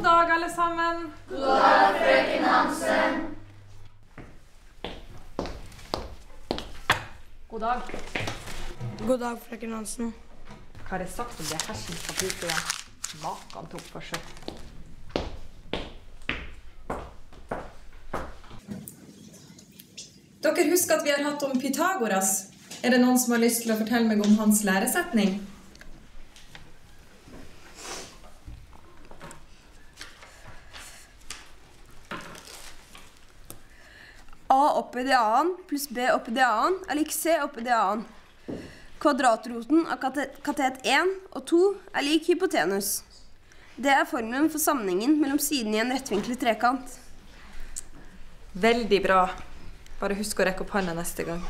God dag, alle sammen. God dag, frøken Hansen. God dag. God dag, frøken Hansen. Hva har jeg sagt om det hersens papirflyet? Makan tok for seg. Dere husker at vi har hatt om Pythagoras. Er det noen som har lyst til å fortelle meg om hans læresetning? A oppi det annen pluss B oppi det annen er lik C oppi det annen. Kvadratroten av katet 1 og 2 er lik hypotenus. Det er formelen for sammenhengen mellom siden i en rettvinklet trekant. Veldig bra. Bare husk å rekke opp hånda neste gang.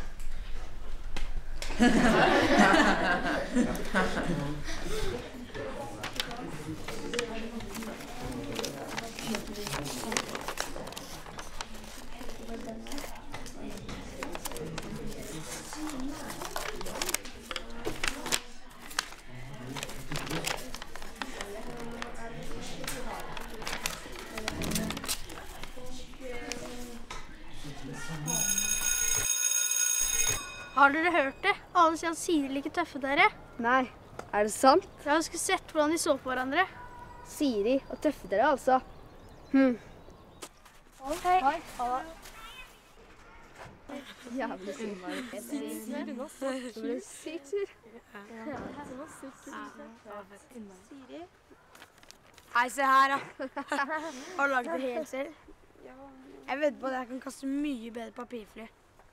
Har dere hørt det? Alle sier at Siri liker tøffe dere. Nei, er det sant? Jeg skulle sett hvordan de så på hverandre. Siri og tøffe dere altså. Hei. Jævlig synd. Siri, nå snakker du sykt sur. Siri. Hei, se her da. Har du laget det helt selv? Jeg vet på at jeg kan kaste mye bedre papirfly.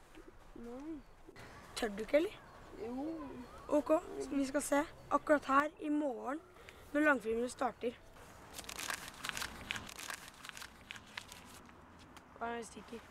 Tør du ikke, eller? Jo. Ok, vi skal se akkurat her i morgen når langfilmen starter. Hva er det stikker?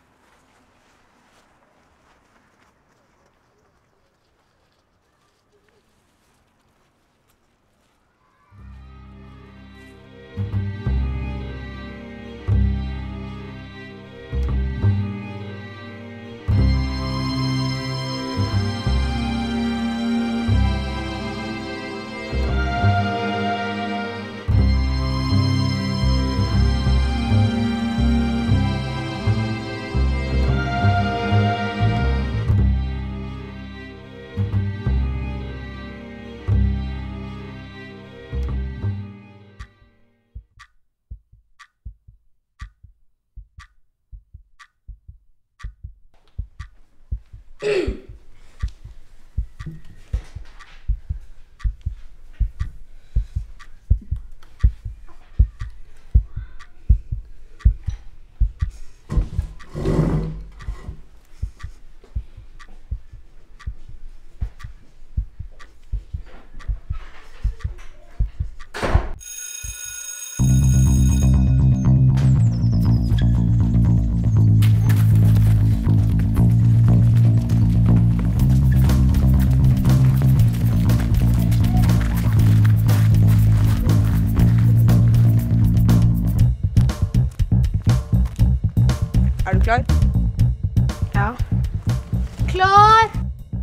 Er du klar? Ja. Klar!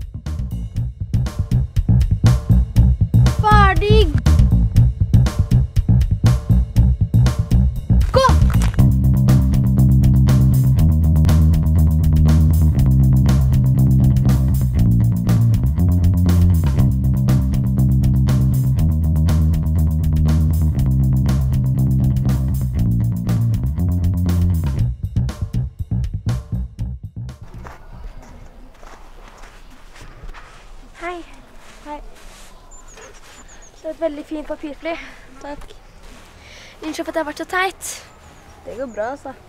Ferdig! Gå! Hei. Hei. Det er et veldig fint papirfly. Takk. Unnskyld for at jeg har vært så teit. Det går bra, altså.